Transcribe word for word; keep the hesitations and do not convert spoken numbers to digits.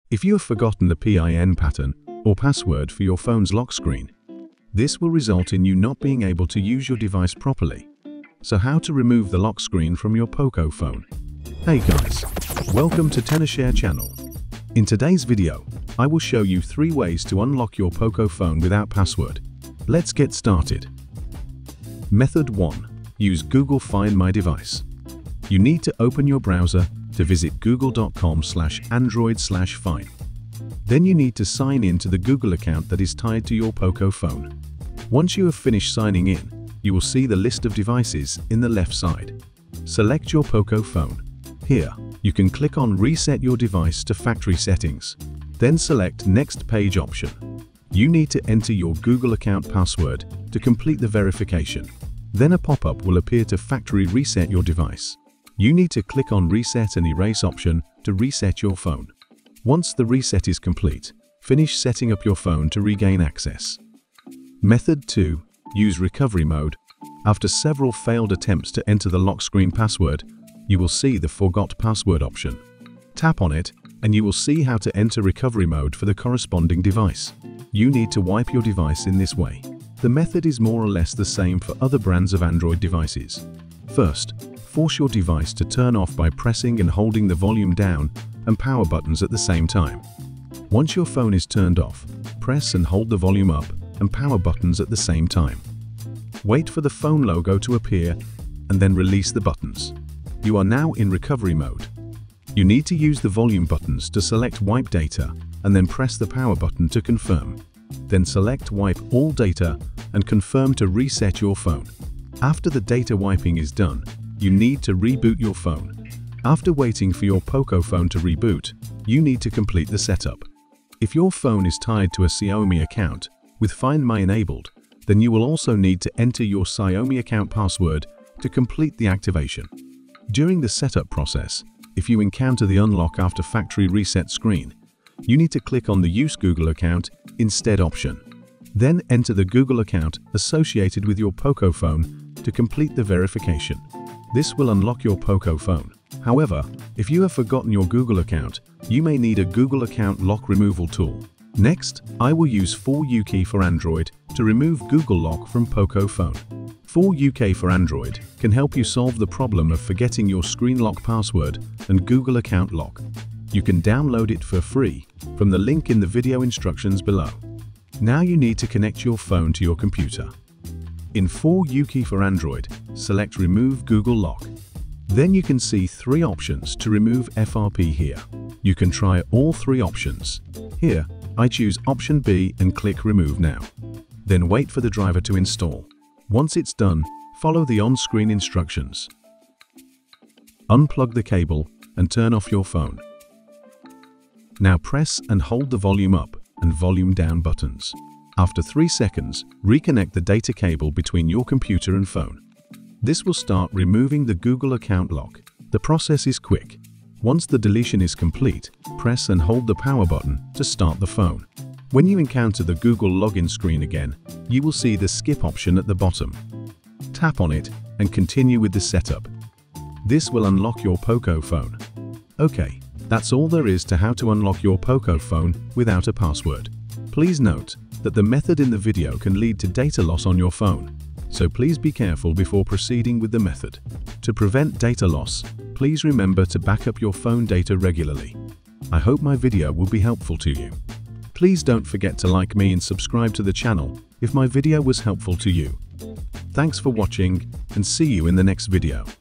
If you have forgotten the P I N pattern or password for your phone's lock screen, this will result in you not being able to use your device properly. So how to remove the lock screen from your Poco phone? Hey guys, welcome to tenorshare channel. In today's video, I will show you three ways to unlock your Poco phone without password. Let's get started. Method one. Use Google Find My Device. You need to open your browser to visit google dot com slash android slash find. Then you need to sign in to the Google account that is tied to your Poco phone. Once you have finished signing in, you will see the list of devices in the left side. Select your Poco phone. Here, you can click on Reset your device to factory settings. Then select Next Page option. You need to enter your Google account password to complete the verification. Then a pop-up will appear to factory reset your device. You need to click on Reset and Erase option to reset your phone. Once the reset is complete, finish setting up your phone to regain access. Method two. Use recovery mode. After several failed attempts to enter the lock screen password, you will see the Forgot Password option. Tap on it and you will see how to enter recovery mode for the corresponding device. You need to wipe your device in this way. The method is more or less the same for other brands of Android devices. First, force your device to turn off by pressing and holding the volume down and power buttons at the same time. Once your phone is turned off, press and hold the volume up and power buttons at the same time. Wait for the phone logo to appear and then release the buttons. You are now in recovery mode. You need to use the volume buttons to select Wipe Data and then press the power button to confirm. Then select Wipe All Data and confirm to reset your phone. After the data wiping is done, you need to reboot your phone. After waiting for your Poco phone to reboot, you need to complete the setup. If your phone is tied to a Xiaomi account with Find My enabled, then you will also need to enter your Xiaomi account password to complete the activation. During the setup process, if you encounter the Unlock After Factory Reset screen, you need to click on the Use Google Account Instead option. Then enter the Google account associated with your Poco phone to complete the verification. This will unlock your Poco phone. However, if you have forgotten your Google account, you may need a Google account lock removal tool. Next, I will use four U K for Android to remove Google Lock from Poco phone. four U K for Android can help you solve the problem of forgetting your screen lock password and Google account lock. You can download it for free from the link in the video instructions below. Now you need to connect your phone to your computer. In four U K for Android, select Remove Google Lock. Then you can see three options to remove F R P here. You can try all three options. Here, I choose option B and click Remove Now. Then wait for the driver to install. Once it's done, follow the on-screen instructions. Unplug the cable and turn off your phone. Now press and hold the volume up and volume down buttons. After three seconds, reconnect the data cable between your computer and phone. This will start removing the Google account lock. The process is quick. Once the deletion is complete, press and hold the power button to start the phone. When you encounter the Google login screen again, you will see the skip option at the bottom. Tap on it and continue with the setup. This will unlock your Poco phone. Okay, that's all there is to how to unlock your Poco phone without a password. Please note that the method in the video can lead to data loss on your phone, so please be careful before proceeding with the method. To prevent data loss, please remember to back up your phone data regularly. I hope my video will be helpful to you. Please don't forget to like me and subscribe to the channel if my video was helpful to you. Thanks for watching and see you in the next video.